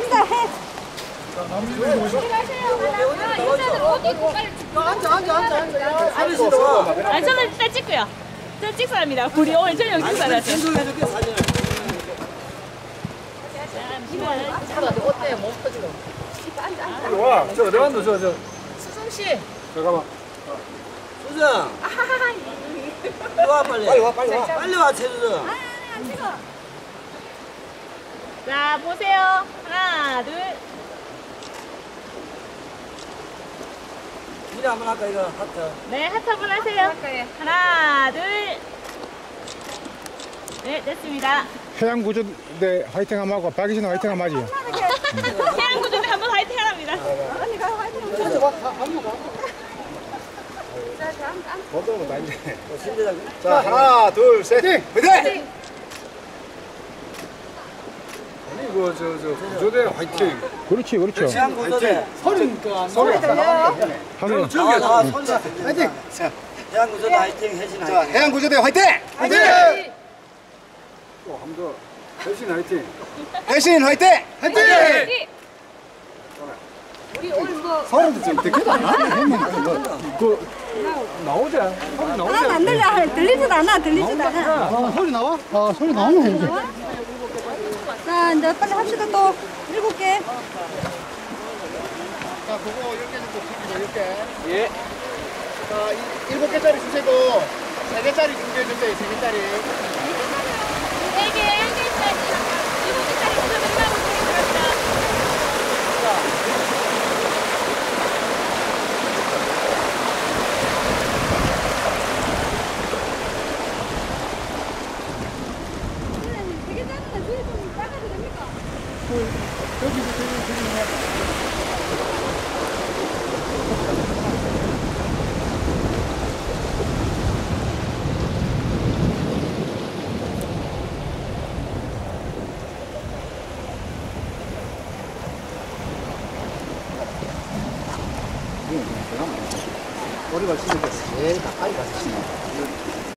합시다. 해. 아니 저는 일단 찍고요. 저 찍사람이다. 우리 오늘 저녁 찍사람. 어때? 못 터지고. 이리 와. 저 어디 갔노? 저. 수성 씨. 잠깐만. 수정. 이리 와 빨리. 빨리 와, 빨리 와. 빨리 와 최수정. 자 보세요. 하나 둘. 미리 한번 할까 이거 하트. 네 하트 한번 하세요. 하나 둘. 네 됐습니다. 해양구조대 화이팅 한번 하고 박이신 화이팅 한번 하지. 해양구조대 한번 화이팅 하랍니다. 건강은 다 있네. 신대장. 자, 하나, 둘, 셋. 화이팅! 아니, 이거, 구조대 화이팅. 그렇지, 그렇죠. 해양구조대. 소리 들려요? 하세요. 나와 손 화이팅! 해양구조대 화이팅 해신 자, 화이팅. 해양구조대 화이팅! 화이팅! 또 한 번. 대신 화이팅. 대신 화이팅! 화이팅! 우리 오늘 뭐 사람들 좀 듣기도 안 하네. 그, 나오자. 소리 나오자. 하나도 안 들려. 들리지도 않아. 들리지도 않아. 아, 소리 나와? 아, 소리 나오네. 자, 이제 빨리 합시다. 또 7개. 자, 그거 10개 정도 주기로 10개. 예. 자, 7개짜리 주시고, 3개짜리 준비해주세요, 3개짜리. 4개, 1개짜리, 7개짜리 구조대라고 드립니다. 되게 작은데 줄이 좀 작아도 됩니까? 머리가 치니까 제일 가까이 가서 치네.